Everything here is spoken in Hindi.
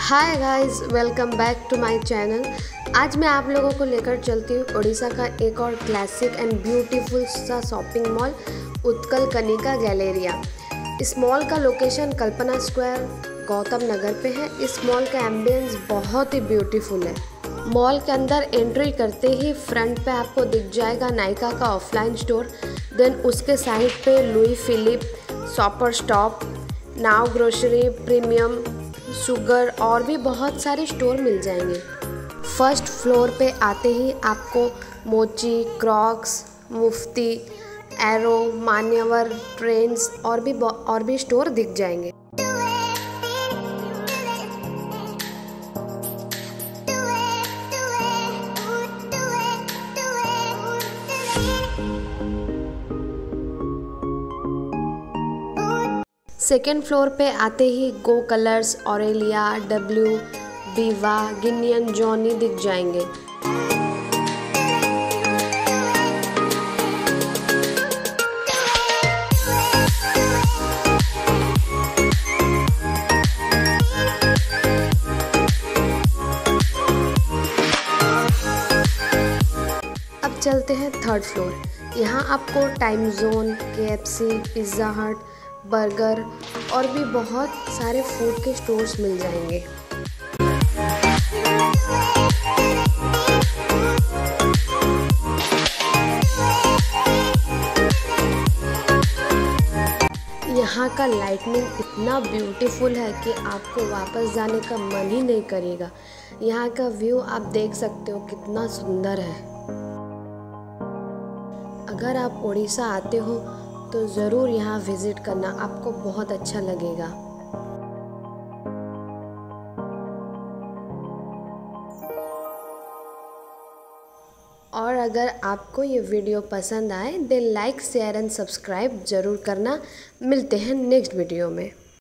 Hi guys, welcome back to my channel. आज मैं आप लोगों को लेकर चलती हूँ उड़ीसा का एक और क्लासिक एंड ब्यूटीफुल सा शॉपिंग मॉल उत्कल कनिका गैलेरिया। इस मॉल का लोकेशन कल्पना स्क्वायर गौतम नगर पे है। इस मॉल का एम्बियंस बहुत ही ब्यूटीफुल है। मॉल के अंदर एंट्री करते ही फ्रंट पे आपको दिख जाएगा नायका का ऑफलाइन स्टोर। देन उसके साइड पे लुई फिलिप, शॉपर स्टॉप, नाव ग्रोसरी, प्रीमियम, शुगर और भी बहुत सारे स्टोर मिल जाएंगे। फर्स्ट फ्लोर पे आते ही आपको Mochi, Crocs, Mufti, Arrow, Manyavar, Trends और भी स्टोर दिख जाएंगे। सेकेंड फ्लोर पे आते ही गो कलर्स, ऑरेलिया, डब्ल्यू, वीवा, गिनियन, जॉनी दिख जाएंगे। अब चलते हैं थर्ड फ्लोर। यहाँ आपको Time Zone, KFC, Pizza Hut, burger और भी बहुत सारे फूड के स्टोर्स मिल जाएंगे। यहाँ का लाइटनिंग इतना ब्यूटीफुल है कि आपको वापस जाने का मन ही नहीं करेगा। यहाँ का व्यू आप देख सकते हो कितना सुंदर है। अगर आप उड़ीसा आते हो तो ज़रूर यहाँ विज़िट करना, आपको बहुत अच्छा लगेगा। और अगर आपको ये वीडियो पसंद आए then like, share and subscribe ज़रूर करना। मिलते हैं नेक्स्ट वीडियो में।